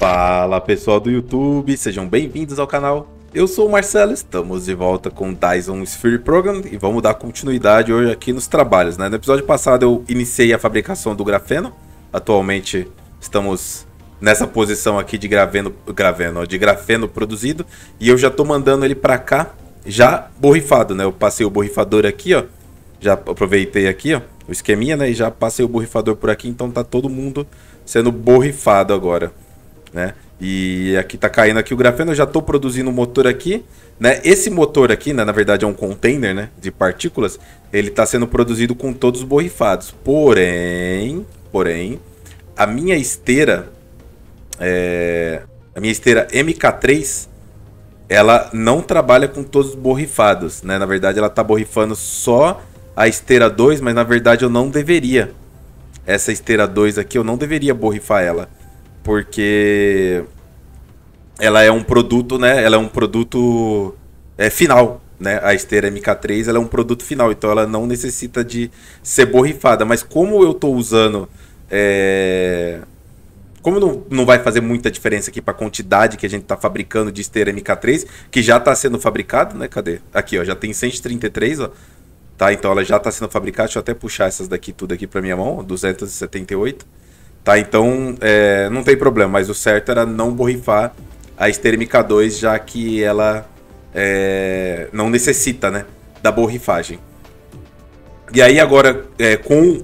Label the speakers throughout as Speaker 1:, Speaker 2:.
Speaker 1: Fala pessoal do YouTube, sejam bem-vindos ao canal. Eu sou o Marcelo, estamos de volta com Dyson Sphere Program e vamos dar continuidade hoje aqui nos trabalhos, né? No episódio passado eu iniciei a fabricação do grafeno. Atualmente estamos nessa posição aqui de de grafeno produzido e eu já estou mandando ele para cá já borrifado, né? Eu passei o borrifador aqui, ó. Já aproveitei aqui, ó, o esqueminha, né? E já passei o borrifador por aqui, então tá todo mundo sendo borrifado agora, né? E aqui tá caindo aqui o grafeno, eu já tô produzindo um motor aqui, né? Esse motor aqui, né, na verdade é um container, né, de partículas, ele tá sendo produzido com todos borrifados. Porém, a minha esteira MK3, ela não trabalha com todos borrifados, né? Na verdade ela tá borrifando só a esteira 2, mas na verdade eu não deveria. Essa esteira 2 aqui eu não deveria borrifar ela, porque ela é um produto, né? Ela é um produto final, né? A esteira MK3 ela é um produto final, então ela não necessita de ser borrifada. Mas como eu estou usando, como não vai fazer muita diferença aqui para a quantidade que a gente está fabricando de esteira MK3, que já está sendo fabricado, né? Cadê? Aqui, ó, já tem 133, ó. Tá, então ela já está sendo fabricada. Deixa eu até puxar essas daqui tudo aqui para minha mão, 278. Tá, então não tem problema, mas o certo era não borrifar a esteira MK2, já que ela não necessita, né, da borrifagem. E aí agora, com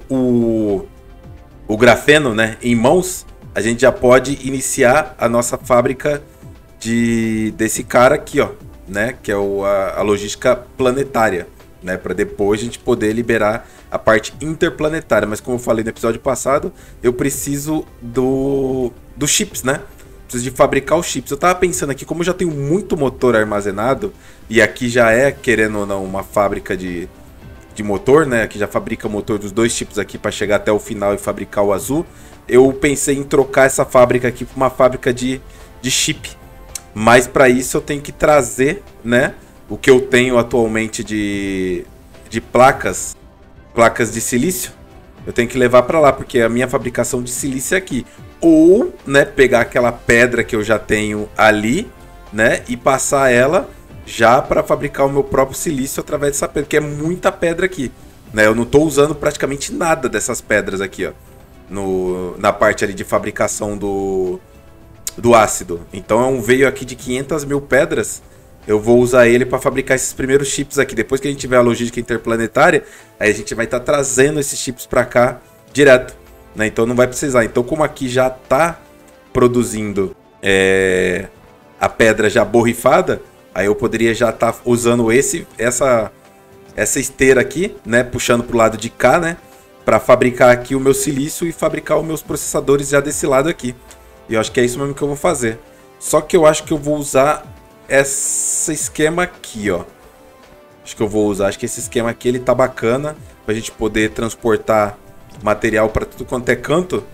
Speaker 1: o grafeno, né, em mãos, a gente já pode iniciar a nossa fábrica desse cara aqui, ó, né, que é a logística planetária, né, para depois a gente poder liberar a parte interplanetária. Mas como eu falei no episódio passado, eu preciso dos chips, né? Preciso de fabricar os chips. Eu tava pensando aqui, como eu já tenho muito motor armazenado, e aqui já querendo ou não, uma fábrica de motor, né? Aqui já fabrica motor dos dois chips aqui para chegar até o final e fabricar o azul. Eu pensei em trocar essa fábrica aqui para uma fábrica de chip. Mas para isso eu tenho que trazer, né, o que eu tenho atualmente de placas de silício. Eu tenho que levar para lá, porque a minha fabricação de silício é aqui. Ou, né, pegar aquela pedra que eu já tenho ali, né, e passar ela já para fabricar o meu próprio silício através dessa pedra, que é muita pedra aqui, né? Eu não estou usando praticamente nada dessas pedras aqui, ó, na parte ali de fabricação do ácido. Então é um veio aqui de 500 mil pedras. Eu vou usar ele para fabricar esses primeiros chips aqui. Depois que a gente tiver a logística interplanetária, aí a gente vai estar trazendo esses chips para cá direto, né? Então não vai precisar. Então, como aqui já está produzindo a pedra já borrifada, aí eu poderia já estar usando essa esteira aqui, né? Puxando para o lado de cá, né? Para fabricar aqui o meu silício e fabricar os meus processadores já desse lado aqui. E eu acho que é isso mesmo que eu vou fazer. Só que eu acho que eu vou usar esse esquema aqui, ó. Acho que eu vou usar. Acho que esse esquema aqui ele tá bacana pra gente poder transportar material para tudo quanto é canto.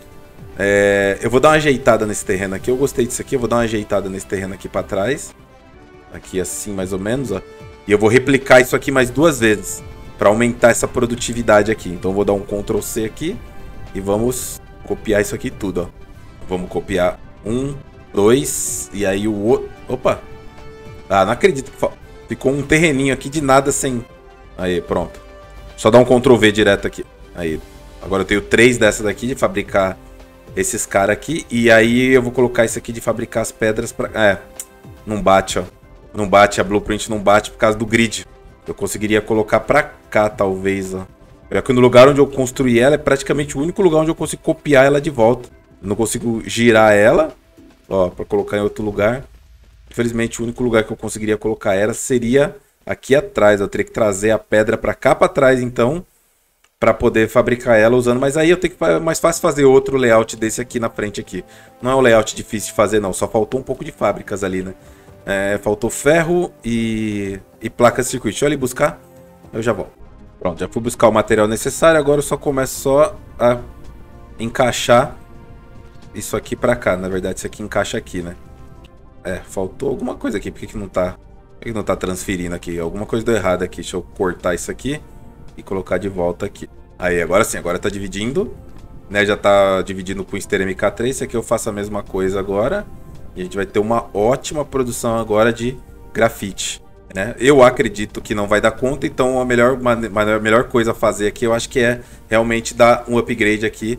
Speaker 1: Eu vou dar uma ajeitada nesse terreno aqui. Eu gostei disso aqui. Eu vou dar uma ajeitada nesse terreno aqui para trás. Aqui assim, mais ou menos, ó. E eu vou replicar isso aqui mais 2 vezes para aumentar essa produtividade aqui. Então eu vou dar um Ctrl C aqui e vamos copiar isso aqui tudo, ó. Vamos copiar 1, 2 e aí o outro. Opa! Ah, não acredito que ficou um terreninho aqui de nada sem... Aí, pronto. Só dar um Ctrl V direto aqui. Aí. Agora eu tenho 3 dessas daqui de fabricar esses caras aqui. E aí eu vou colocar isso aqui de fabricar as pedras pra... não bate, ó. Não bate, a blueprint não bate por causa do grid. Eu conseguiria colocar pra cá, talvez, ó. É que no lugar onde eu construí ela é praticamente o único lugar onde eu consigo copiar ela de volta. Eu não consigo girar ela, ó, pra colocar em outro lugar. Infelizmente, o único lugar que eu conseguiria colocar ela seria aqui atrás. Eu teria que trazer a pedra para cá para trás, então, para poder fabricar ela usando. Mas aí eu tenho que mais fácil fazer outro layout desse aqui na frente aqui. Não é um layout difícil de fazer, não. Só faltou um pouco de fábricas ali, né? Faltou ferro e placas de circuito. Deixa eu ali buscar. Eu já volto. Pronto, já fui buscar o material necessário. Agora eu só começo só a encaixar isso aqui para cá. Na verdade, isso aqui encaixa aqui, né? Faltou alguma coisa aqui. Por que não tá transferindo aqui? Alguma coisa deu errado aqui. Deixa eu cortar isso aqui e colocar de volta aqui. Aí, agora sim. Agora tá dividindo, né? Já tá dividindo com esteira MK3. Esse aqui eu faço a mesma coisa agora. E a gente vai ter uma ótima produção agora de grafite, né? Eu acredito que não vai dar conta, então a melhor coisa a fazer aqui, eu acho que é realmente dar um upgrade aqui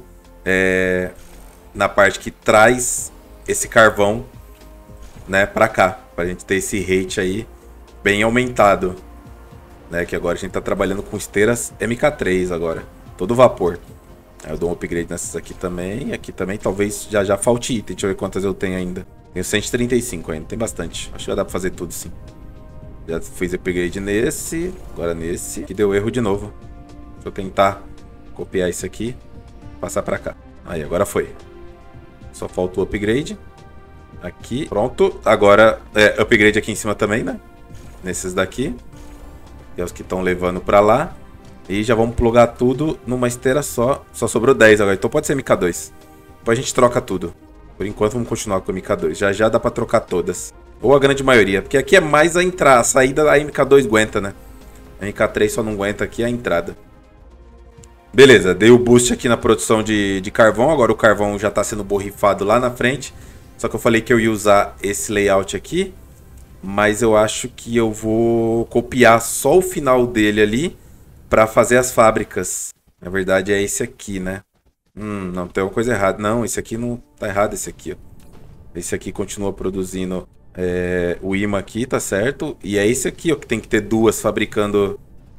Speaker 1: na parte que traz esse carvão, né, pra cá, pra gente ter esse rate aí bem aumentado, né? Que agora a gente tá trabalhando com esteiras MK3 agora, todo vapor. Aí eu dou um upgrade nessas aqui também. Aqui também talvez já falte item. Deixa eu ver quantas eu tenho ainda. Tenho 135 ainda, tem bastante. Acho que já dá pra fazer tudo sim. Já fiz upgrade nesse, agora nesse. Que deu erro de novo. Deixa eu tentar copiar isso aqui, passar pra cá. Aí, agora foi. Só falta o upgrade. Aqui, pronto. Agora, upgrade aqui em cima também, né? Nesses daqui. Que é os que estão levando pra lá. E já vamos plugar tudo numa esteira só. Só sobrou 10 agora. Então pode ser MK2. Depois a gente troca tudo. Por enquanto vamos continuar com o MK2. Já dá pra trocar todas. Ou a grande maioria. Porque aqui é mais a entrada. A saída da MK2 aguenta, né? A MK3 só não aguenta aqui a entrada. Beleza. Dei o boost aqui na produção de carvão. Agora o carvão já tá sendo borrifado lá na frente. Só que eu falei que eu ia usar esse layout aqui. Mas eu acho que eu vou copiar só o final dele ali para fazer as fábricas. Na verdade é esse aqui, né? Não, tem uma coisa errada. Não, esse aqui não tá errado, esse aqui, ó. Esse aqui continua produzindo o imã aqui, tá certo? E é esse aqui, ó, que tem que ter duas fabricando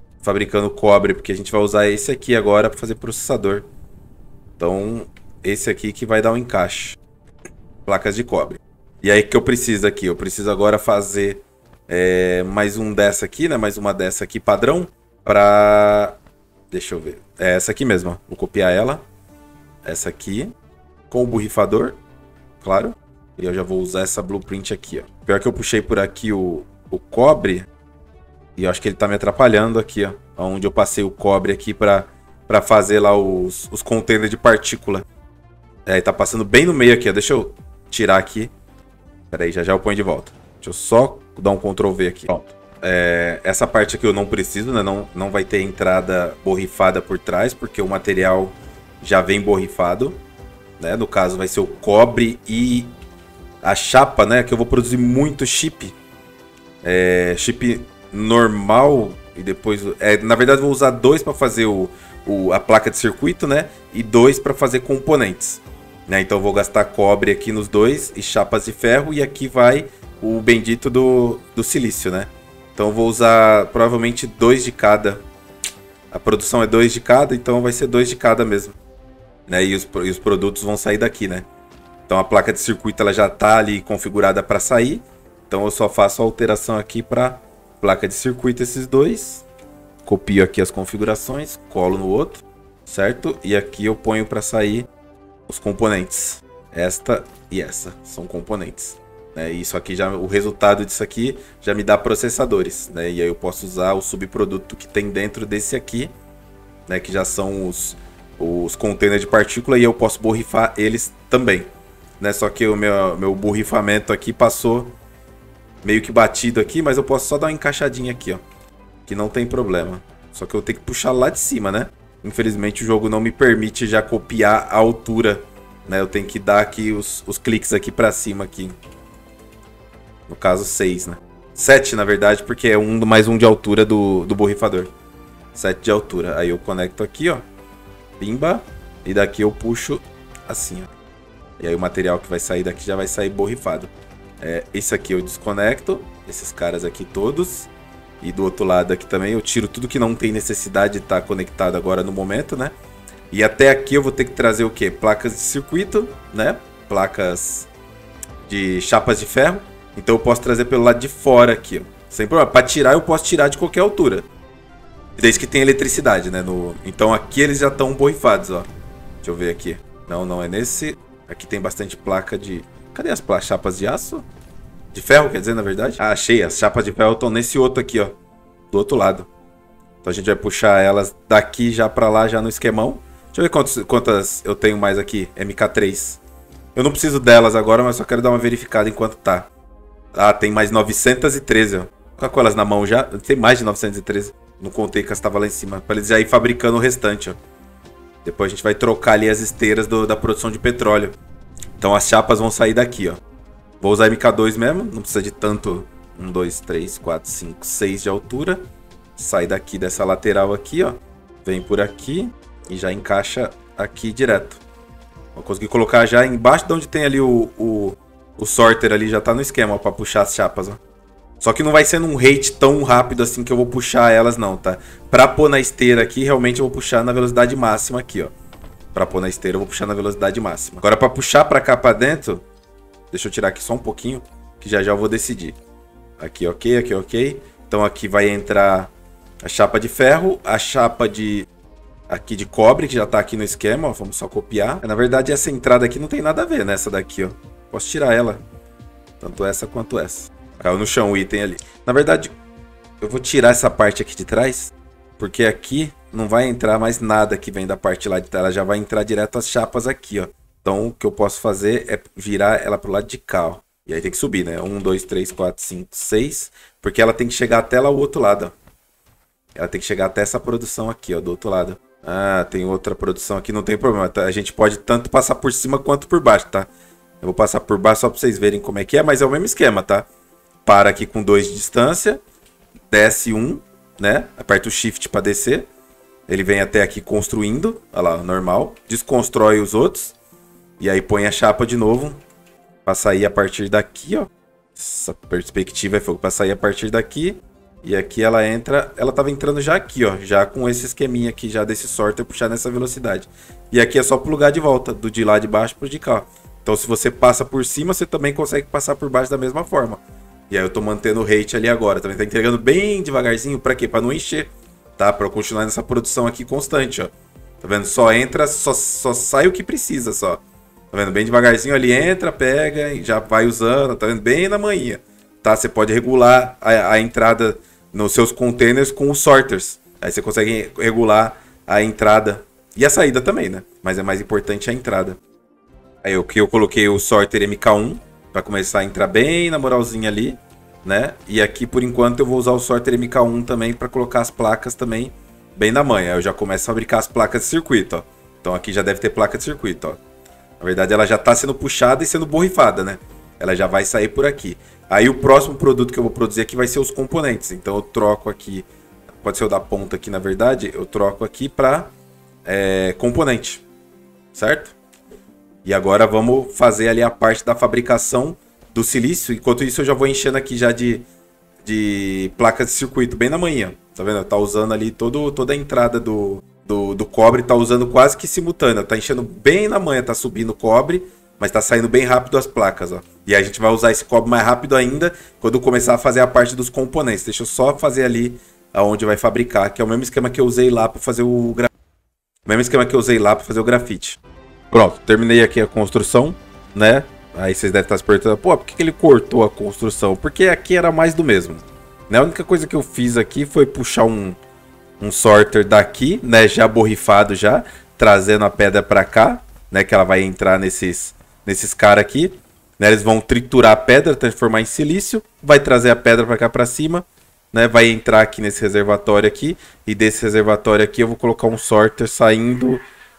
Speaker 1: cobre, porque a gente vai usar esse aqui agora para fazer processador. Então, esse aqui que vai dar um encaixe. Placas de cobre. E aí, o que eu preciso aqui? Eu preciso agora fazer mais um dessa aqui, né? Mais uma dessa aqui padrão. Pra... Deixa eu ver. É essa aqui mesmo, ó. Vou copiar ela. Essa aqui. Com o borrifador. Claro. E eu já vou usar essa blueprint aqui, ó. Pior que eu puxei por aqui o cobre. E eu acho que ele tá me atrapalhando aqui, ó. Onde eu passei o cobre aqui pra fazer lá os containers de partícula. Ele tá passando bem no meio aqui, ó. Deixa eu tirar aqui. Pera aí, já eu ponho de volta. Deixa eu só dar um Ctrl V aqui. Pronto. Essa parte aqui eu não preciso, né? Não vai ter entrada borrifada por trás, porque o material já vem borrifado, né? No caso vai ser o cobre e a chapa, né? Que eu vou produzir muito chip. Chip normal e depois... na verdade eu vou usar 2 para fazer a placa de circuito, né? E 2 para fazer componentes, né? Então eu vou gastar cobre aqui nos 2 e chapas de ferro, e aqui vai o bendito do silício, né? Então eu vou usar provavelmente 2 de cada. A produção é 2 de cada, então vai ser 2 de cada mesmo, né? E os produtos vão sair daqui, né? Então a placa de circuito ela já está ali configurada para sair. Então eu só faço a alteração aqui para placa de circuito esses 2. Copio aqui as configurações, colo no outro, certo? E aqui eu ponho para sair os componentes. Esta e essa são componentes. Isso aqui o resultado disso aqui já me dá processadores, né? E aí eu posso usar o subproduto que tem dentro desse aqui, né? Que já são os containers de partícula, e eu posso borrifar eles também, né? Só que o meu borrifamento aqui passou meio que batido aqui, mas eu posso só dar uma encaixadinha aqui, ó, que não tem problema. Só que eu tenho que puxar lá de cima, né? Infelizmente o jogo não me permite já copiar a altura, né? Eu tenho que dar aqui os cliques aqui pra cima aqui. No caso 6, né? 7 na verdade, porque é mais um de altura do borrifador. 7 de altura. Aí eu conecto aqui, ó. Pimba. E daqui eu puxo assim, ó. E aí o material que vai sair daqui já vai sair borrifado. Esse aqui eu desconecto. Esses caras aqui todos. E do outro lado aqui também eu tiro tudo que não tem necessidade de estar conectado agora no momento, né? E até aqui eu vou ter que trazer o quê? Placas de circuito, né? Placas de chapas de ferro. Então eu posso trazer pelo lado de fora aqui, ó. Sem problema. Para tirar eu posso tirar de qualquer altura. Desde que tenha eletricidade, né? Então aqui eles já estão borrifados, ó. Deixa eu ver aqui. Não é nesse. Aqui tem bastante placa de... Cadê as chapas de aço? De ferro, quer dizer, na verdade? Ah, achei. As chapas de ferro estão nesse outro aqui, ó. Do outro lado. Então a gente vai puxar elas daqui já pra lá, já no esquemão. Deixa eu ver quantas eu tenho mais aqui. MK3. Eu não preciso delas agora, mas só quero dar uma verificada enquanto tá. Ah, tem mais 913, ó. Tá com elas na mão já? Tem mais de 913. Não contei que estava lá em cima. Pra eles já ir fabricando o restante, ó. Depois a gente vai trocar ali as esteiras da produção de petróleo. Então as chapas vão sair daqui, ó. Vou usar MK2 mesmo, não precisa de tanto. 1, 2, 3, 4, 5, 6 de altura. Sai daqui dessa lateral aqui, ó. Vem por aqui e já encaixa aqui direto. Vou conseguir colocar já embaixo de onde tem ali o sorter ali, já tá no esquema, ó, pra puxar as chapas, ó. Só que não vai ser num rate tão rápido assim que eu vou puxar elas não, tá? Pra pôr na esteira aqui, realmente eu vou puxar na velocidade máxima aqui, ó. Pra pôr na esteira eu vou puxar na velocidade máxima. Agora pra puxar pra cá pra dentro, deixa eu tirar aqui só um pouquinho, que já já eu vou decidir. Aqui ok, aqui ok. Então aqui vai entrar a chapa de ferro, a chapa aqui de cobre, que já tá aqui no esquema, ó. Vamos só copiar. Na verdade essa entrada aqui não tem nada a ver, né? Essa daqui, ó. Posso tirar ela. Tanto essa quanto essa. Caiu no chão o item ali. Na verdade, eu vou tirar essa parte aqui de trás, porque aqui não vai entrar mais nada que vem da parte lá de trás. Ela já vai entrar direto as chapas aqui, ó. Então o que eu posso fazer é virar ela pro lado de cá, ó. E aí tem que subir, né? 1, 2, 3, 4, 5, 6. Porque ela tem que chegar até lá o outro lado, ó. Ela tem que chegar até essa produção aqui, ó, do outro lado. Ah, tem outra produção aqui, não tem problema. Tá? A gente pode tanto passar por cima quanto por baixo, tá? Eu vou passar por baixo só pra vocês verem como é que é, mas é o mesmo esquema, tá? Para aqui com 2 de distância, desce 1, né? Aperta o Shift para descer. Ele vem até aqui construindo, olha lá, normal. Desconstrói os outros. E aí põe a chapa de novo. Para sair a partir daqui, ó. Essa perspectiva é fogo. Para sair a partir daqui. E aqui ela entra, ela tava entrando já aqui, ó. Já com esse esqueminha aqui, já desse sorter, puxar nessa velocidade. E aqui é só pro lugar de volta, do de lá de baixo pro de cá. Então se você passa por cima, você também consegue passar por baixo da mesma forma. E aí eu tô mantendo o rate ali agora, também tá entregando bem devagarzinho, pra quê? Pra não encher, tá? Pra eu continuar nessa produção aqui constante, ó. Tá vendo? Só entra, só sai o que precisa, só. Tá vendo? Bem devagarzinho ali, entra, pega e já vai usando, tá vendo? Bem na manhã, tá? Você pode regular a entrada nos seus containers com os sorters. Aí você consegue regular a entrada e a saída também, né? Mas é mais importante a entrada. Aí eu coloquei o sorter MK1 para começar a entrar bem na moralzinha ali, né? E aqui por enquanto eu vou usar o sorter MK1 também para colocar as placas também bem na manha. Aí eu já começo a fabricar as placas de circuito, ó. Então aqui já deve ter placa de circuito, ó. Na verdade ela já está sendo puxada e sendo borrifada, né? Ela já vai sair por aqui. Aí o próximo produto que eu vou produzir aqui vai ser os componentes. Então eu troco aqui, pode ser o da ponta aqui na verdade, eu troco aqui para componente, certo? E agora vamos fazer ali a parte da fabricação do silício. Enquanto isso eu já vou enchendo aqui já de placas de circuito bem na manhã. Tá vendo? Tá usando ali toda a entrada do cobre, tá usando quase que simultâneo. Tá enchendo bem na manhã, tá subindo cobre, mas tá saindo bem rápido as placas, ó. E aí a gente vai usar esse cobre mais rápido ainda quando começar a fazer a parte dos componentes. Deixa eu só fazer ali aonde vai fabricar, que é o mesmo esquema que eu usei lá para fazer o grafite. Pronto, terminei aqui a construção, né? Aí vocês devem estar se perguntando, pô, por que ele cortou a construção? Porque aqui era mais do mesmo. Né? A única coisa que eu fiz aqui foi puxar um sorter daqui, né? Já borrifado já, trazendo a pedra para cá, né? Que ela vai entrar nesses caras aqui. Né? Eles vão triturar a pedra, transformar em silício, vai trazer a pedra para cá para cima, né? Vai entrar aqui nesse reservatório aqui, e desse reservatório aqui eu vou colocar um sorter saindo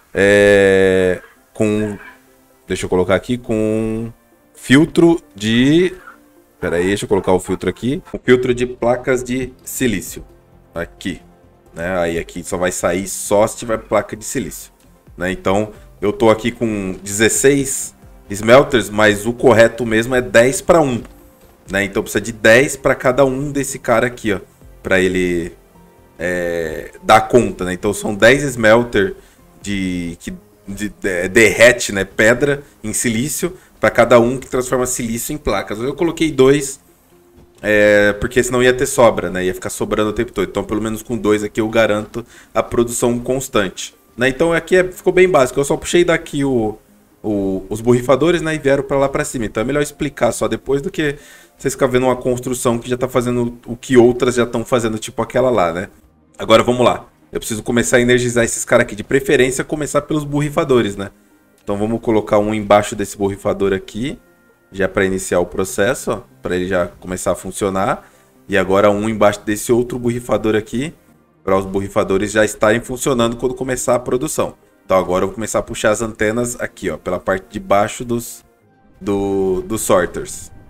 Speaker 1: deixa eu colocar aqui com filtro de... Pera aí, deixa eu colocar o filtro aqui. Um filtro de placas de silício. Aqui. Né? Aí aqui só vai sair só se tiver placa de silício. Né? Então eu tô aqui com 16 smelters, mas o correto mesmo é 10 para 1. Né? Então precisa de 10 para cada um desse cara aqui, ó. Para ele dar conta. Né? Então são 10 smelter que derrete, né, pedra em silício para cada um que transforma silício em placas. Eu coloquei 2 porque senão ia ter sobra, né, ia ficar sobrando o tempo todo. Então pelo menos com 2 aqui eu garanto a produção constante, né? Então aqui ficou bem básico. Eu só puxei daqui os borrifadores, né, e vieram para lá para cima. Então é melhor explicar só depois do que vocês ficarem vendo uma construção que já está fazendo o que outras já estão fazendo, tipo aquela lá, né? Agora vamos lá. Eu preciso começar a energizar esses caras aqui. De preferência, começar pelos borrifadores, né? Então vamos colocar um embaixo desse borrifador aqui. Já para iniciar o processo, ó. Para ele já começar a funcionar. E agora um embaixo desse outro borrifador aqui. Para os borrifadores já estarem funcionando quando começar a produção. Então agora eu vou começar a puxar as antenas aqui, ó. Pela parte de baixo dos sorters.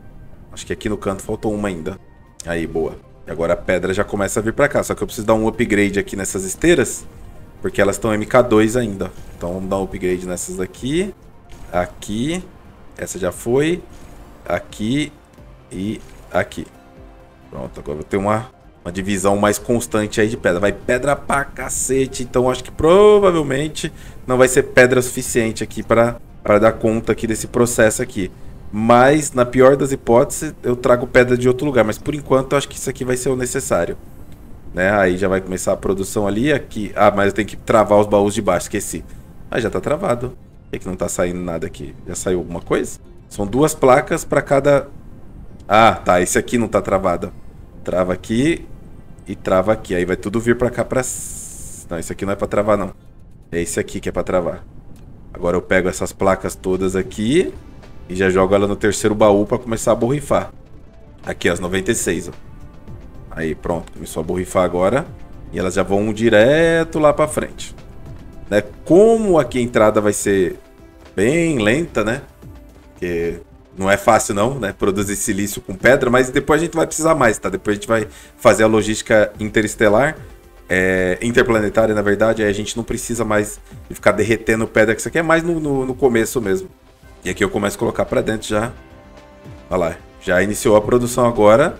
Speaker 1: Acho que aqui no canto faltou uma ainda. Aí, boa. E agora a pedra já começa a vir pra cá. Só que eu preciso dar um upgrade aqui nessas esteiras, porque elas estão MK2 ainda. Então vamos dar um upgrade nessas daqui. Aqui. Essa já foi. Aqui. E aqui. Pronto, agora eu vou ter uma divisão mais constante aí de pedra. Vai pedra pra cacete. Então acho que provavelmente não vai ser pedra suficiente aqui para dar conta aqui desse processo aqui. Mas, na pior das hipóteses, eu trago pedra de outro lugar. Mas, por enquanto, eu acho que isso aqui vai ser o necessário. Né? Aí já vai começar a produção ali. Aqui. Ah, mas eu tenho que travar os baús de baixo. Esqueci. Ah, já tá travado. Por que não tá saindo nada aqui? Já saiu alguma coisa? São 2 placas para cada... Ah, tá. Esse aqui não tá travado. Trava aqui e trava aqui. Aí vai tudo vir para cá pra... Não, esse aqui não é para travar, não. É esse aqui que é para travar. Agora eu pego essas placas todas aqui... E já jogo ela no terceiro baú para começar a borrifar. Aqui, as 96, ó. Aí, pronto. Começou a borrifar agora. E elas já vão direto lá para frente. Né? Como aqui a entrada vai ser bem lenta, né? Porque não é fácil não, né? Produzir silício com pedra. Mas depois a gente vai precisar mais, tá? Depois a gente vai fazer a logística interestelar. Interplanetária, na verdade. Aí a gente não precisa mais de ficar derretendo pedra. Que isso aqui é mais no começo mesmo. E aqui eu começo a colocar pra dentro já. Olha lá. Já iniciou a produção agora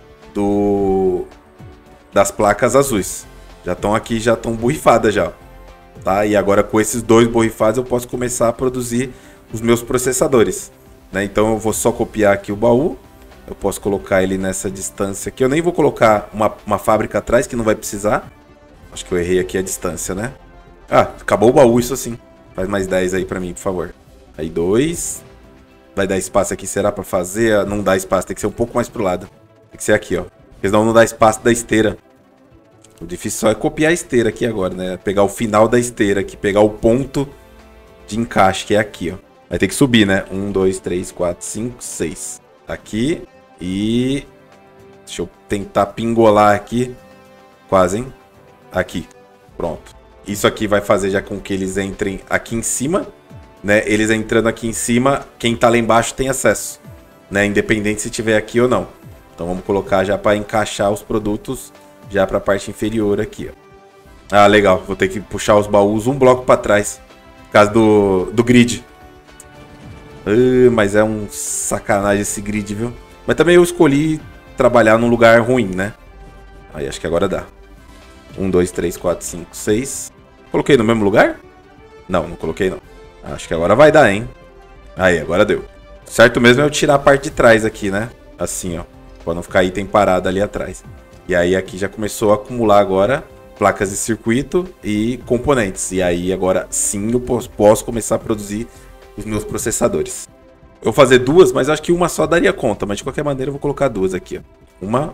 Speaker 1: das placas azuis. Já estão aqui, já estão borrifadas já. Tá? E agora com esses 2 borrifados eu posso começar a produzir os meus processadores. Né? Então eu vou só copiar aqui o baú. Eu posso colocar ele nessa distância aqui. Eu nem vou colocar uma fábrica atrás que não vai precisar. Acho que eu errei aqui a distância, né? Ah, acabou o baú, isso sim. Faz mais 10 aí pra mim, por favor. Aí 2. Vai dar espaço aqui, será pra fazer? Não dá espaço, tem que ser um pouco mais pro lado. Tem que ser aqui, ó. Porque senão não dá espaço da esteira. O difícil só é copiar a esteira aqui agora, né? Pegar o final da esteira aqui, pegar o ponto de encaixe, que é aqui, ó. Vai ter que subir, né? 1, 2, 3, 4, 5, 6. Aqui e... Deixa eu tentar pingolar aqui. Quase, hein? Aqui. Pronto. Isso aqui vai fazer já com que eles entrem aqui em cima. Né, eles entrando aqui em cima, quem tá lá embaixo tem acesso, né, independente se tiver aqui ou não. Então vamos colocar já para encaixar os produtos já para a parte inferior aqui, ó. Ah, legal, vou ter que puxar os baús um bloco para trás, por causa do grid. Mas é um sacanagem esse grid, viu? Mas também eu escolhi trabalhar num lugar ruim, né? Aí acho que agora dá. 1, 2, 3, 4, 5, 6. Coloquei no mesmo lugar? Não, não coloquei não. Acho que agora vai dar, hein? Aí, agora deu. Certo mesmo é eu tirar a parte de trás aqui, né? Assim, ó. Pra não ficar item parado ali atrás. E aí aqui já começou a acumular agora placas de circuito e componentes. E aí agora sim eu posso começar a produzir os meus processadores. Eu vou fazer 2, mas acho que uma só daria conta. Mas de qualquer maneira eu vou colocar 2 aqui, ó. 1,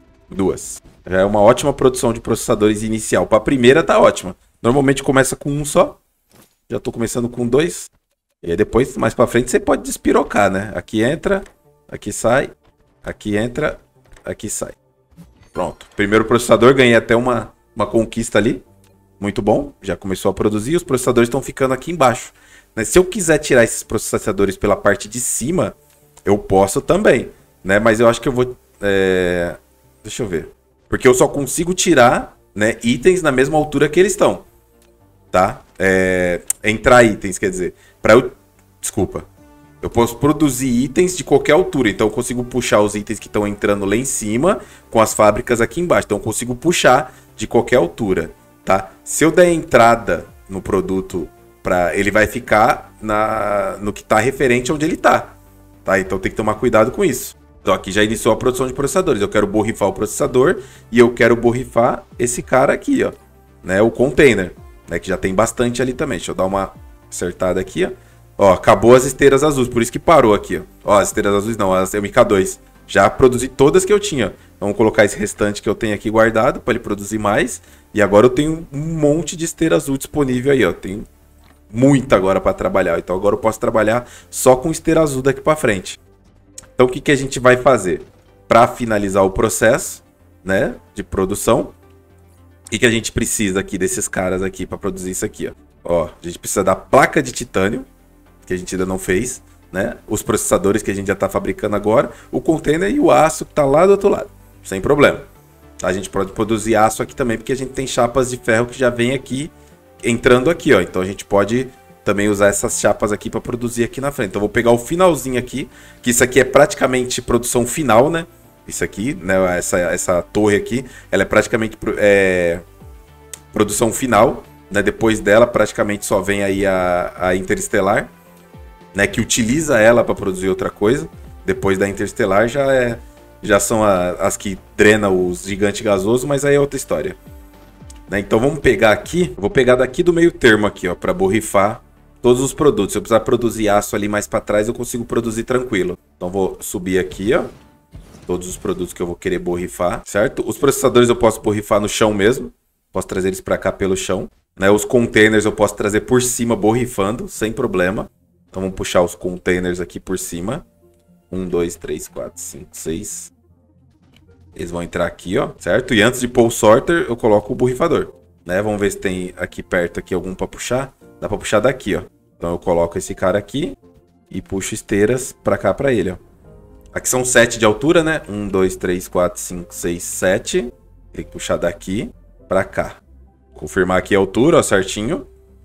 Speaker 1: 2. Já é uma ótima produção de processadores inicial. Pra primeira tá ótima. Normalmente começa com 1 só. Já tô começando com 2. E aí depois, mais pra frente, você pode despirocar, né? Aqui entra, aqui sai, aqui entra, aqui sai. Pronto. Primeiro processador, ganhei até uma conquista ali. Muito bom. Já começou a produzir. Os processadores estão ficando aqui embaixo. Né? Se eu quiser tirar esses processadores pela parte de cima, eu posso também. Né? Mas eu acho que eu vou... Deixa eu ver. Porque eu só consigo tirar, né, itens na mesma altura que eles estão. Tá? Entrar itens, quer dizer. Desculpa. Eu posso produzir itens de qualquer altura. Então eu consigo puxar os itens que estão entrando lá em cima com as fábricas aqui embaixo. Então eu consigo puxar de qualquer altura. Tá? Se eu der entrada no produto, ele vai ficar no que está referente onde ele está. Tá? Então tem que tomar cuidado com isso. Então aqui já iniciou a produção de processadores. Eu quero borrifar o processador e eu quero borrifar esse cara aqui, ó, né? O container. Né, que já tem bastante ali também. Deixa eu dar uma acertada aqui, ó. Ó, acabou as esteiras azuis, por isso que parou aqui, ó. Ó, as esteiras azuis não, as MK2. Já produzi todas que eu tinha. Então, vamos colocar esse restante que eu tenho aqui guardado para ele produzir mais. E agora eu tenho um monte de esteira azul disponível aí, ó. Tenho muita agora para trabalhar. Então agora eu posso trabalhar só com esteira azul daqui para frente. Então o que a gente vai fazer? Para finalizar o processo, né, de produção, o que a gente precisa aqui desses caras aqui para produzir isso aqui, ó. Ó, a gente precisa da placa de titânio, que a gente ainda não fez, né? Os processadores que a gente já está fabricando agora, o container e o aço que está lá do outro lado, sem problema. A gente pode produzir aço aqui também, porque a gente tem chapas de ferro que já vem aqui, entrando aqui, ó. Então a gente pode também usar essas chapas aqui para produzir aqui na frente. Então eu vou pegar o finalzinho aqui, que isso aqui é praticamente produção final, né? Isso aqui, né? Essa torre aqui, ela é praticamente produção final, né? Depois dela praticamente só vem aí a Interestelar, né? Que utiliza ela para produzir outra coisa. Depois da Interestelar já são as que drenam os gigantes gasosos, mas aí é outra história. Né? Então vamos pegar aqui, vou pegar daqui do meio termo aqui, ó, para borrifar todos os produtos. Se eu precisar produzir aço ali mais para trás, eu consigo produzir tranquilo. Então vou subir aqui, ó, todos os produtos que eu vou querer borrifar, certo? Os processadores eu posso borrifar no chão mesmo, posso trazer eles para cá pelo chão. Né? Os containers eu posso trazer por cima borrifando, sem problema. Então vamos puxar os containers aqui por cima. 1, 2, 3, 4, 5, 6. Eles vão entrar aqui, ó, certo? E antes de pôr o sorter, eu coloco o borrifador, né? Vamos ver se tem aqui perto aqui algum para puxar. Dá para puxar daqui, ó. Então eu coloco esse cara aqui e puxo esteiras para cá para ele, ó. Aqui são 7 de altura, né? 1, 2, 3, 4, 5, 6, 7. Tem que puxar daqui para cá. Confirmar aqui a altura, ó, certinho.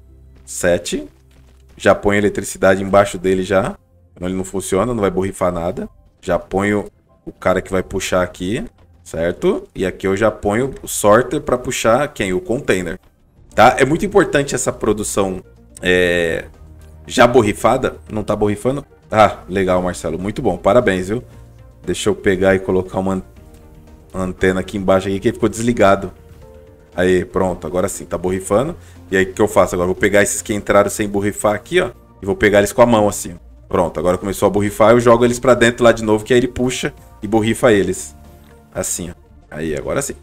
Speaker 1: 7. Já ponho a eletricidade embaixo dele já. Ele não funciona, não vai borrifar nada. Já ponho o cara que vai puxar aqui, certo? E aqui eu já ponho o sorter para puxar quem? O container. Tá? É muito importante essa produção já borrifada. Não tá borrifando? Ah, legal, Marcelo. Muito bom. Parabéns, viu? Deixa eu pegar e colocar uma antena aqui embaixo aqui que ficou desligado. Aí, pronto. Agora sim, tá borrifando. E aí, o que eu faço? Agora eu vou pegar esses que entraram sem borrifar aqui, ó. E vou pegar eles com a mão, assim, ó. Pronto, agora começou a borrifar, eu jogo eles pra dentro lá de novo, que aí ele puxa e borrifa eles. Assim, ó. Aí, agora sim.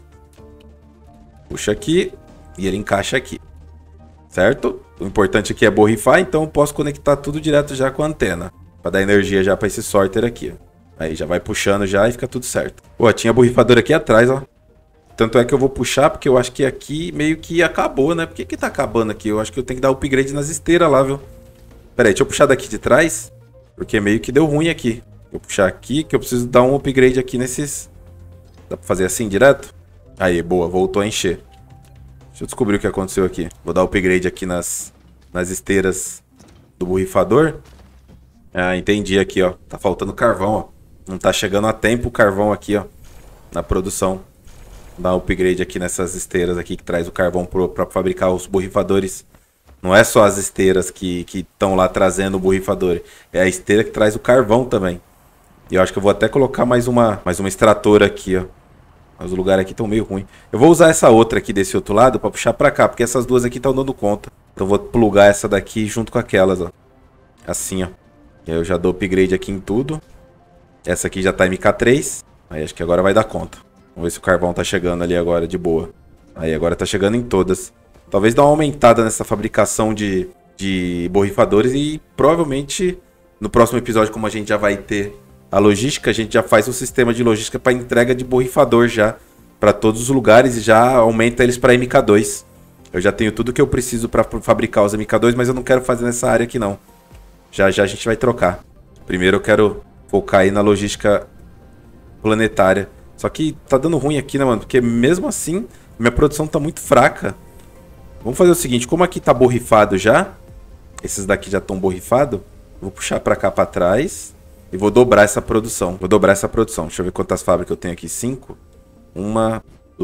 Speaker 1: Puxa aqui e ele encaixa aqui. Certo? O importante aqui é borrifar, então eu posso conectar tudo direto já com a antena. Pra dar energia já pra esse sorter aqui, ó. Aí já vai puxando já e fica tudo certo. Pô, tinha borrifador aqui atrás, ó. Tanto é que eu vou puxar, porque eu acho que aqui meio que acabou, né? Por que tá acabando aqui? Eu acho que eu tenho que dar upgrade nas esteiras lá, viu? Pera aí, deixa eu puxar daqui de trás. Porque meio que deu ruim aqui. Vou puxar aqui, que eu preciso dar um upgrade aqui nesses... Dá pra fazer assim direto? Aí, boa, voltou a encher. Deixa eu descobrir o que aconteceu aqui. Vou dar upgrade aqui nas esteiras do borrifador. Ah, entendi aqui, ó. Tá faltando carvão, ó. Não tá chegando a tempo o carvão aqui, ó. Na produção. Vou dar um upgrade aqui nessas esteiras aqui que traz o carvão pra fabricar os borrifadores. Não é só as esteiras que estão lá trazendo o borrifador. É a esteira que traz o carvão também. E eu acho que eu vou até colocar mais uma extratora aqui, ó. Mas o lugar aqui estão meio ruim. Eu vou usar essa outra aqui desse outro lado para puxar para cá, porque essas duas aqui estão dando conta. Então eu vou plugar essa daqui junto com aquelas, ó. Assim, ó. E aí eu já dou upgrade aqui em tudo. Essa aqui já tá MK3. Aí acho que agora vai dar conta. Vamos ver se o carvão tá chegando ali agora de boa. Aí agora tá chegando em todas. Talvez dar uma aumentada nessa fabricação de borrifadores e provavelmente no próximo episódio, como a gente já vai ter a logística, a gente já faz um sistema de logística para entrega de borrifador já para todos os lugares e já aumenta eles para MK2. Eu já tenho tudo que eu preciso para fabricar os MK2, mas eu não quero fazer nessa área aqui não. Já já a gente vai trocar. Primeiro eu quero focar aí na logística planetária. Só que tá dando ruim aqui, né, mano? Porque mesmo assim, minha produção tá muito fraca. Vamos fazer o seguinte, como aqui tá borrifado já, esses daqui já estão borrifados, vou puxar para cá para trás e vou dobrar essa produção. Deixa eu ver quantas fábricas eu tenho aqui. 5. 1,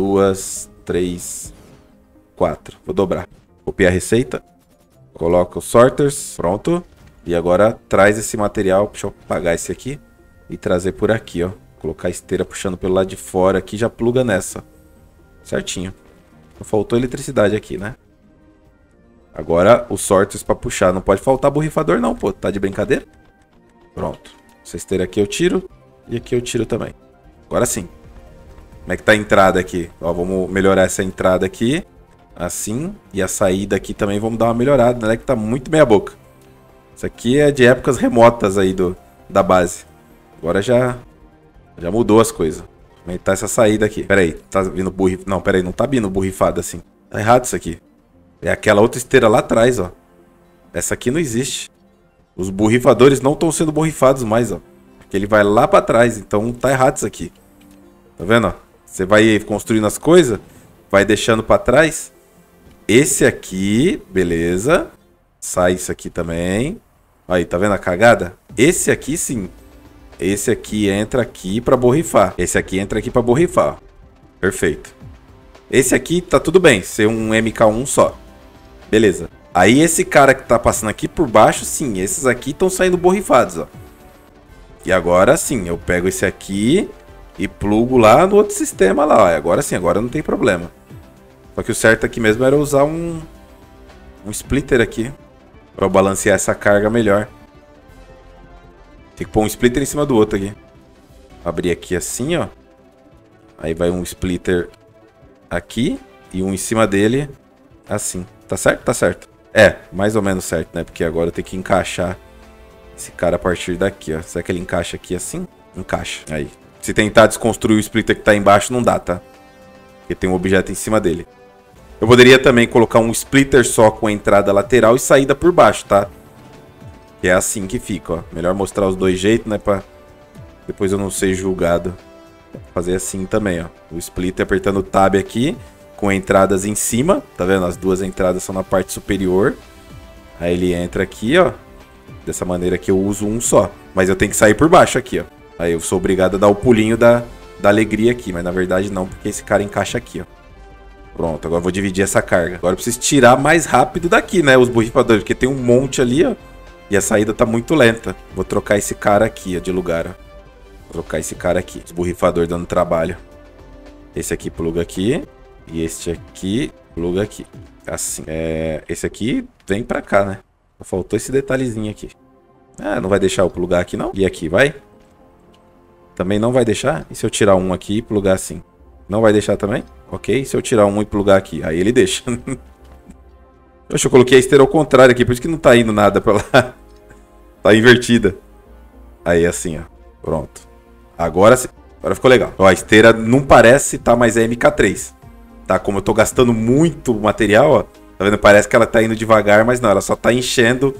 Speaker 1: 2, 3, 4. Vou dobrar. Copiar a receita. Coloca os sorters. Pronto. E agora traz esse material. Deixa eu apagar esse aqui e trazer por aqui, ó. Colocar a esteira puxando pelo lado de fora aqui, já pluga nessa. Certinho. Faltou eletricidade aqui, né? Agora os sorters para puxar. Não pode faltar borrifador não, pô. Tá de brincadeira? Pronto. Essa esteira aqui eu tiro. E aqui eu tiro também. Agora sim. Como é que tá a entrada aqui? Ó, vamos melhorar essa entrada aqui. Assim. E a saída aqui também vamos dar uma melhorada, né? Que tá muito meia boca. Isso aqui é de épocas remotas aí da base. Agora já mudou as coisas. Como é que tá essa saída aqui? Pera aí, tá vindo borrifado. Não, pera aí, não tá vindo borrifado assim. Tá errado isso aqui. É aquela outra esteira lá atrás, ó. Essa aqui não existe. Os borrifadores não estão sendo borrifados mais, ó. Porque ele vai lá pra trás, então tá errado isso aqui. Tá vendo, ó? Você vai construindo as coisas, vai deixando pra trás. Esse aqui, beleza. Sai isso aqui também. Aí, tá vendo a cagada? Esse aqui, sim. Esse aqui entra aqui pra borrifar. Esse aqui entra aqui pra borrifar. Perfeito. Esse aqui tá tudo bem, ser um MK1 só. Beleza. Aí esse cara que tá passando aqui por baixo, sim, esses aqui estão saindo borrifados, ó. E agora sim, eu pego esse aqui e plugo lá no outro sistema lá, ó. Agora sim, agora não tem problema. Só que o certo aqui mesmo era usar um splitter aqui pra eu balancear essa carga melhor. Tem que pôr um splitter em cima do outro aqui. Abrir aqui assim, ó. Aí vai um splitter aqui e um em cima dele assim. Tá certo? Tá certo. É, mais ou menos certo, né? Porque agora eu tenho que encaixar esse cara a partir daqui, ó. Será que ele encaixa aqui assim? Encaixa. Aí. Se tentar desconstruir o splitter que tá embaixo, não dá, tá? Porque tem um objeto em cima dele. Eu poderia também colocar um splitter só com entrada lateral e saída por baixo, tá? Que é assim que fica, ó. Melhor mostrar os dois jeitos, né? Pra depois eu não ser julgado. Vou fazer assim também, ó. O splitter apertando o tab aqui, com entradas em cima. Tá vendo? As duas entradas são na parte superior. Aí ele entra aqui, ó. Dessa maneira que eu uso um só. Mas eu tenho que sair por baixo aqui, ó. Aí eu sou obrigado a dar o pulinho da alegria aqui. Mas na verdade não, porque esse cara encaixa aqui, ó. Pronto, agora eu vou dividir essa carga. Agora eu preciso tirar mais rápido daqui, né? Os borrifadores, porque tem um monte ali, ó. E a saída tá muito lenta. Vou trocar esse cara aqui, ó, de lugar, ó. Vou trocar esse cara aqui. Os borrifadores dando trabalho. Esse aqui pluga aqui. E este aqui pluga aqui. Assim. Esse aqui vem pra cá, né? Faltou esse detalhezinho aqui. Ah, não vai deixar eu plugar aqui, não? E aqui, vai? Também não vai deixar? E se eu tirar um aqui e plugar assim? Não vai deixar também? Ok. E se eu tirar um e plugar aqui? Aí ele deixa. Poxa, eu coloquei a esteira ao contrário aqui. Por isso que não tá indo nada pra lá. Tá invertida. Aí assim, ó. Pronto. Agora sim. Agora ficou legal. Ó, a esteira não parece tá mais é MK3. Tá? Como eu tô gastando muito material, ó. Tá vendo? Parece que ela tá indo devagar, mas não. Ela só tá enchendo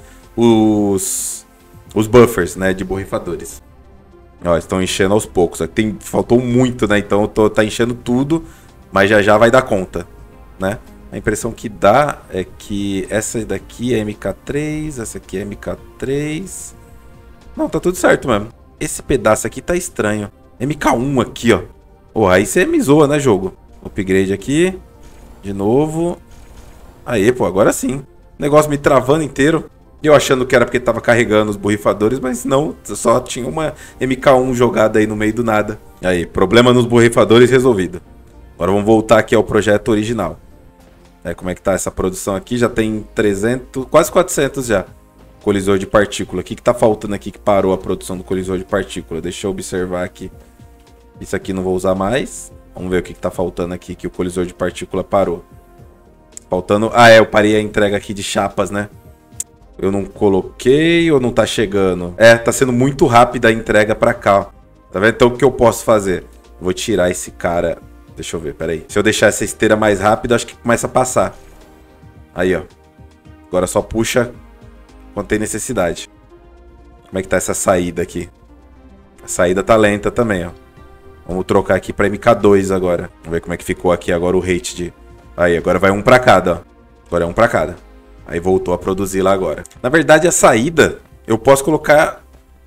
Speaker 1: os buffers, né? De borrifadores. Ó, estão enchendo aos poucos. Faltou muito, né? Então tá enchendo tudo. Mas já vai dar conta, né? A impressão que dá é que essa daqui é MK3, essa aqui é MK3. Não, tá tudo certo mesmo. Esse pedaço aqui tá estranho. MK1 aqui, ó. Pô, aí você me zoa, né, jogo? Upgrade aqui. De novo. Aí, pô, agora sim. O negócio me travando inteiro. Eu achando que era porque tava carregando os borrifadores, mas não. Só tinha uma MK1 jogada aí no meio do nada. Aí, problema nos borrifadores resolvido. Agora vamos voltar aqui ao projeto original. Como é que tá essa produção aqui? Já tem 300, quase 400 já. Colisor de partícula. O que tá faltando aqui que parou a produção do colisor de partícula? Deixa eu observar aqui. Isso aqui não vou usar mais. Vamos ver o que tá faltando aqui que o colisor de partícula parou. Faltando... Ah, eu parei a entrega aqui de chapas, né? Eu não coloquei ou não tá chegando? Tá sendo muito rápida a entrega pra cá, ó. Tá vendo? Então o que eu posso fazer? Vou tirar esse cara... Deixa eu ver, peraí. Se eu deixar essa esteira mais rápida, acho que começa a passar. Aí, ó. Agora só puxa quando tem necessidade. Como é que tá essa saída aqui? A saída tá lenta também, ó. Vamos trocar aqui pra MK2 agora. Vamos ver como é que ficou aqui agora o rate de... Aí, agora vai um pra cada, ó. Agora é um pra cada. Aí voltou a produzir lá agora. Na verdade, a saída, eu posso colocar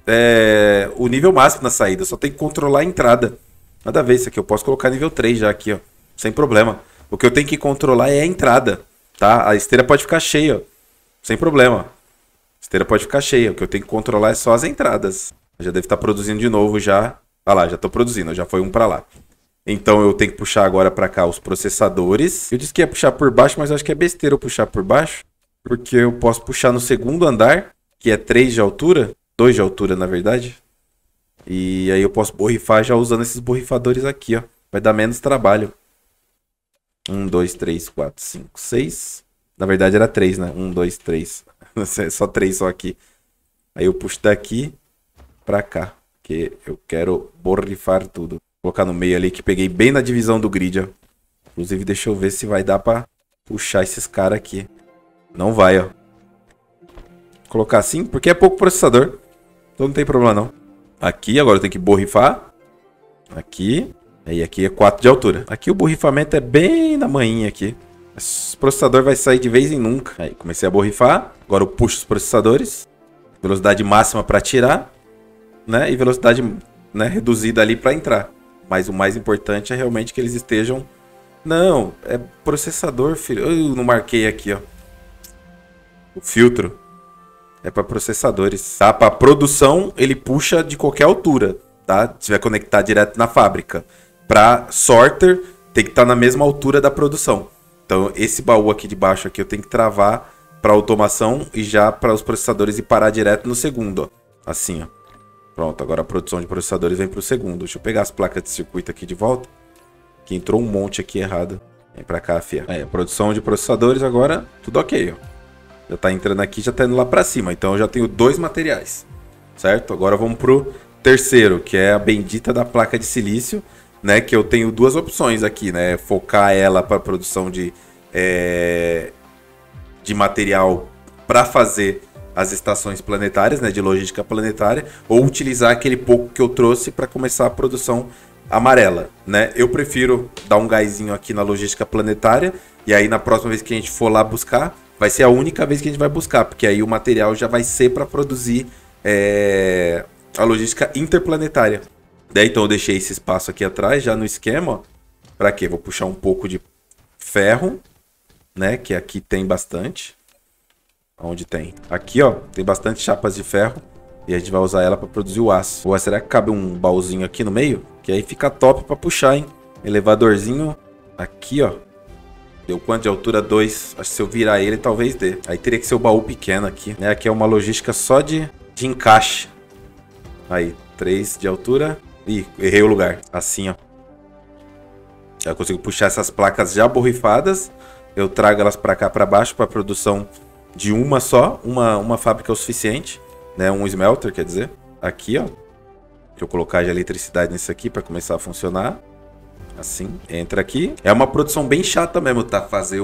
Speaker 1: o nível máximo na saída. Só tem que controlar a entrada. Nada a ver isso aqui. Eu posso colocar nível 3 já aqui, ó. Sem problema. O que eu tenho que controlar é a entrada, tá? A esteira pode ficar cheia, ó. Sem problema. A esteira pode ficar cheia. O que eu tenho que controlar é só as entradas. Eu já deve estar produzindo de novo já. Ah lá, já tô produzindo. Já foi um pra lá. Então eu tenho que puxar agora pra cá os processadores. Eu disse que ia puxar por baixo, mas eu acho que é besteira eu puxar por baixo. Porque eu posso puxar no segundo andar, que é 3 de altura. 2 de altura, na verdade. E aí eu posso borrifar já usando esses borrifadores aqui, ó. Vai dar menos trabalho. 1, 2, 3, 4, 5, 6. Na verdade era 3, né? 1, 2, 3. Só 3 só aqui. Aí eu puxo daqui pra cá. Porque eu quero borrifar tudo. Vou colocar no meio ali que peguei bem na divisão do grid, ó. Inclusive deixa eu ver se vai dar pra puxar esses caras aqui. Não vai, ó. colocar assim, porque é pouco processador. Então não tem problema não. Aqui, agora eu tenho que borrifar. Aqui. Aí aqui é 4 de altura. Aqui o borrifamento é bem na manhinha aqui. O processador vai sair de vez em nunca. Aí comecei a borrifar. Agora eu puxo os processadores. Velocidade máxima para tirar, né? E velocidade, né, reduzida ali para entrar. Mas o mais importante é realmente que eles estejam... Não, é processador, filho. Eu não marquei aqui, ó. O filtro é para processadores, tá? Para produção, ele puxa de qualquer altura, tá? Se vai conectar direto na fábrica. Para sorter, tem que estar na mesma altura da produção. Então, esse baú aqui de baixo aqui eu tenho que travar para automação e já para os processadores e parar direto no segundo, ó. Assim, ó. Pronto, agora a produção de processadores vem para o segundo. Deixa eu pegar as placas de circuito aqui de volta. Que entrou um monte aqui errado. Vem para cá, fia. Aí, a produção de processadores agora, tudo ok, ó. Já tá entrando aqui, já tá indo lá para cima. Então eu já tenho 2 materiais, certo? Agora vamos pro terceiro, que é a bendita da placa de silício, né? Que eu tenho 2 opções aqui, né? Focar ela para produção de material para fazer as estações planetárias, né, de logística planetária, ou utilizar aquele pouco que eu trouxe para começar a produção amarela, né? Eu prefiro dar um gásinho aqui na logística planetária e aí na próxima vez que a gente for lá buscar, vai ser a única vez que a gente vai buscar, porque aí o material já vai ser para produzir a logística interplanetária. Daí então eu deixei esse espaço aqui atrás já no esquema, para quê? Vou puxar um pouco de ferro, né, que aqui tem bastante. Onde tem? Aqui, ó, tem bastante chapas de ferro e a gente vai usar ela para produzir o aço. Ou será que cabe um baúzinho aqui no meio? Que aí fica top para puxar, hein? Elevadorzinho aqui, ó. Deu quanto de altura? 2. Acho que se eu virar ele, talvez dê. Aí teria que ser o baú pequeno aqui, né? Aqui é uma logística só de encaixe. Aí, 3 de altura. Ih, errei o lugar. Assim, ó. Eu consigo puxar essas placas já borrifadas. Eu trago elas para cá, para baixo, para produção de uma só. Uma fábrica é o suficiente, né? Um smelter, quer dizer. Aqui, ó. Deixa eu colocar já eletricidade nisso aqui para começar a funcionar. Assim, entra aqui. É uma produção bem chata mesmo, tá? Fazer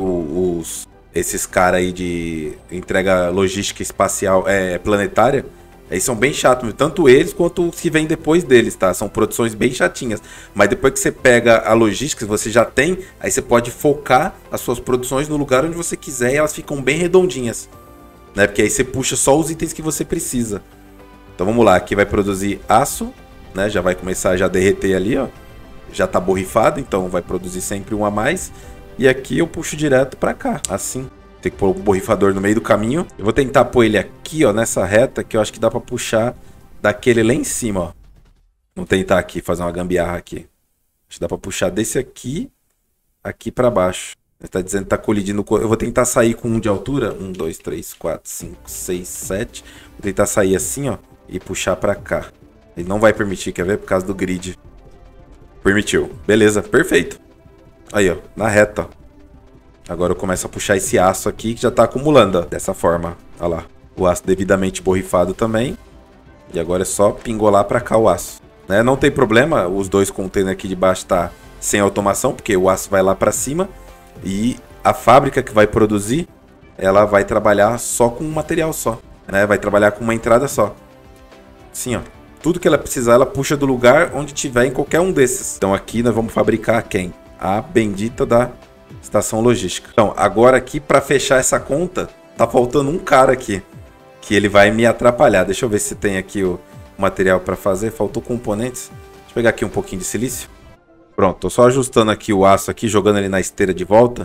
Speaker 1: esses caras aí de entrega logística espacial, planetária. Aí são bem chatos, tanto eles quanto os que vêm depois deles, tá? São produções bem chatinhas. Mas depois que você pega a logística, você já tem, aí você pode focar as suas produções no lugar onde você quiser e elas ficam bem redondinhas, né? Porque aí você puxa só os itens que você precisa. Então vamos lá, aqui vai produzir aço, né? Já vai começar a já derreter ali, ó. Já tá borrifado, então vai produzir sempre um a mais. E aqui eu puxo direto pra cá, assim. Tem que pôr o borrifador no meio do caminho. Eu vou tentar pôr ele aqui, ó, nessa reta, que eu acho que dá pra puxar daquele lá em cima, ó. Vamos tentar aqui, fazer uma gambiarra aqui. Acho que dá pra puxar desse aqui, aqui pra baixo. Ele tá dizendo que tá colidindo com... Eu vou tentar sair com 1 de altura. 1, 2, 3, 4, 5, 6, 7. Vou tentar sair assim, ó, e puxar pra cá. Ele não vai permitir, quer ver? Por causa do grid. Permitiu. Beleza, perfeito. Aí, ó, na reta, ó. Agora eu começo a puxar esse aço aqui que já tá acumulando, ó, dessa forma. Olha lá. O aço devidamente borrifado também. E agora é só pingolar pra cá o aço, né? Não tem problema, os 2 containers aqui de baixo tá sem automação, porque o aço vai lá pra cima. E a fábrica que vai produzir, ela vai trabalhar só com um material só, né? Vai trabalhar com uma entrada só. Assim, ó. Tudo que ela precisar, ela puxa do lugar onde tiver em qualquer um desses. Então aqui nós vamos fabricar quem? A bendita da estação logística. Então, agora aqui para fechar essa conta, tá faltando um cara aqui, que ele vai me atrapalhar. Deixa eu ver se tem aqui o material para fazer. Faltou componentes. Deixa eu pegar aqui um pouquinho de silício. Pronto, tô só ajustando aqui o aço aqui, jogando ele na esteira de volta,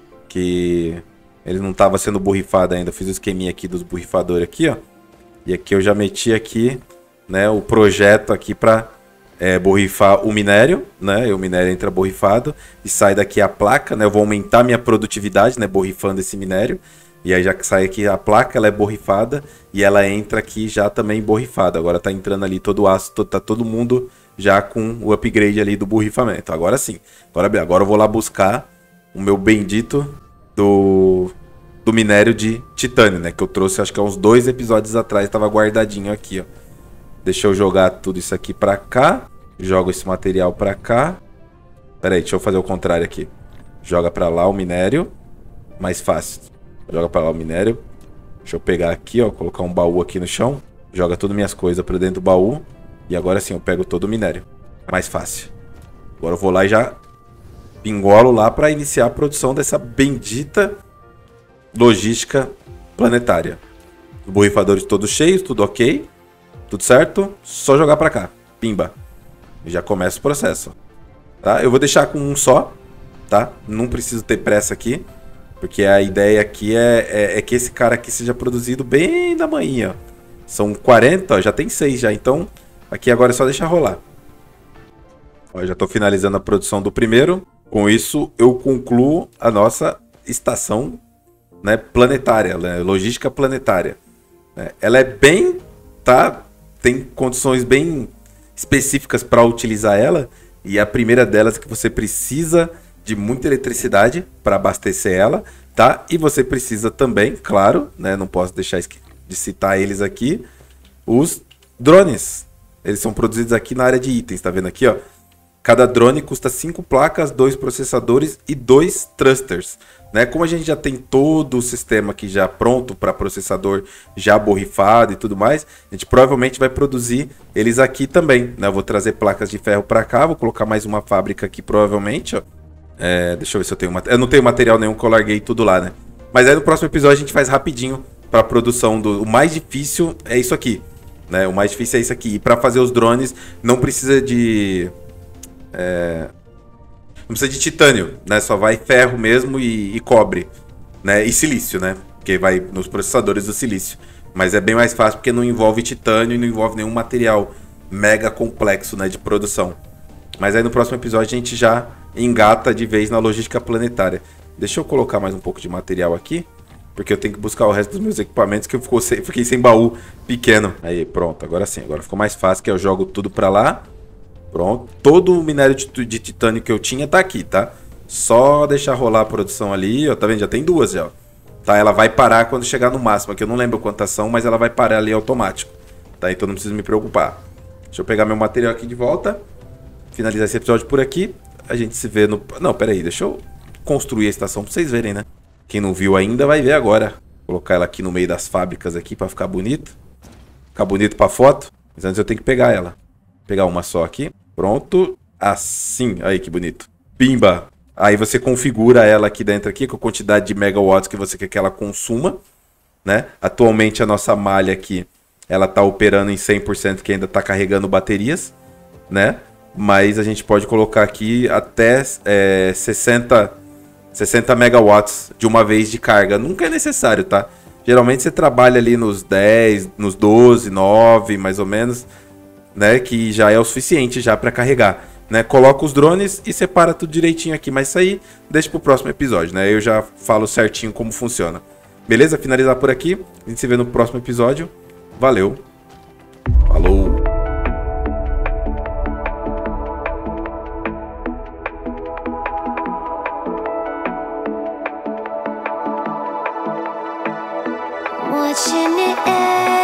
Speaker 1: que ele não estava sendo borrifado ainda. Eu fiz o esqueminha aqui dos borrifadores aqui, ó. E aqui eu já meti aqui, né, o projeto aqui para borrifar o minério, né? O minério entra borrifado e sai daqui a placa, né? Eu vou aumentar minha produtividade, né? Borrifando esse minério. E aí já que sai aqui a placa, ela é borrifada e ela entra aqui já também borrifada. Agora tá entrando ali todo o aço, tá todo mundo já com o upgrade ali do borrifamento. Agora sim. Agora eu vou lá buscar o meu bendito do minério de titânio, né? Que eu trouxe acho que há uns 2 episódios atrás, tava guardadinho aqui, ó. Deixa eu jogar tudo isso aqui pra cá. Jogo esse material pra cá. Pera aí, deixa eu fazer o contrário aqui. Joga pra lá o minério. Mais fácil. Joga pra lá o minério. Deixa eu pegar aqui, ó, colocar um baú aqui no chão. Joga todas minhas coisas pra dentro do baú. E agora sim, eu pego todo o minério. É mais fácil. Agora eu vou lá e já pingolo lá pra iniciar a produção dessa bendita logística planetária. Os borrifadores todos cheios, tudo ok. Tudo certo? Só jogar pra cá. Pimba. E já começa o processo. Tá? Eu vou deixar com um só. Tá? Não preciso ter pressa aqui. Porque a ideia aqui é que esse cara aqui seja produzido bem da manhã. São 40, ó, já tem 6 já. Então, aqui agora é só deixar rolar. Ó, já estou finalizando a produção do primeiro. Com isso, eu concluo a nossa estação, né, planetária, né, logística planetária. Ela é bem, tá? Tem condições bem específicas para utilizar ela. E a primeira delas é que você precisa de muita eletricidade para abastecer ela, tá? E você precisa também, claro, né, não posso deixar de citar eles aqui, os drones. Eles são produzidos aqui na área de itens, tá vendo aqui, ó? Cada drone custa 5 placas, 2 processadores e 2 thrusters, né? Como a gente já tem todo o sistema aqui já pronto para processador, já borrifado e tudo mais, a gente provavelmente vai produzir eles aqui também, né? Eu vou trazer placas de ferro para cá, vou colocar mais uma fábrica aqui provavelmente, ó. Deixa eu ver se eu tenho material. Eu não tenho material nenhum que eu larguei tudo lá, né? Mas aí no próximo episódio a gente faz rapidinho para produção do... O mais difícil é isso aqui, né? O mais difícil é isso aqui. E para fazer os drones não precisa de... Não precisa de titânio, né? Só vai ferro mesmo e cobre, né? E silício, né? Porque vai nos processadores do silício. Mas é bem mais fácil porque não envolve titânio e não envolve nenhum material mega complexo, né? De produção. Mas aí no próximo episódio a gente já engata de vez na logística planetária. Deixa eu colocar mais um pouco de material aqui, porque eu tenho que buscar o resto dos meus equipamentos, que eu fiquei sem baú pequeno. Aí, pronto, agora sim, agora ficou mais fácil, que eu jogo tudo pra lá. Pronto, todo o minério de titânio que eu tinha tá aqui, tá? Só deixar rolar a produção ali, ó, tá vendo? Já tem 2 já, ó. Tá, ela vai parar quando chegar no máximo, aqui eu não lembro quantas são, mas ela vai parar ali automático, tá? Então não preciso me preocupar. Deixa eu pegar meu material aqui de volta, finalizar esse episódio por aqui. A gente se vê no... Não, pera aí, deixa eu construir a estação pra vocês verem, né? Quem não viu ainda vai ver agora. Vou colocar ela aqui no meio das fábricas aqui pra ficar bonito. Ficar bonito pra foto. Mas antes eu tenho que pegar ela. Vou pegar uma só aqui. Pronto. Assim. Aí, que bonito. Pimba. Aí você configura ela aqui dentro aqui com a quantidade de megawatts que você quer que ela consuma, né? Atualmente a nossa malha aqui, ela tá operando em 100%, que ainda tá carregando baterias, né? Mas a gente pode colocar aqui até 60 megawatts de uma vez de carga. Nunca é necessário, tá? Geralmente você trabalha ali nos 10, nos 12, 9, mais ou menos, né? Que já é o suficiente já para carregar, né? Coloca os drones e separa tudo direitinho aqui. Mas isso aí deixa pro próximo episódio, né? Eu já falo certinho como funciona. Beleza? Finalizar por aqui. A gente se vê no próximo episódio. Valeu. Falou.
Speaker 2: Watching it end.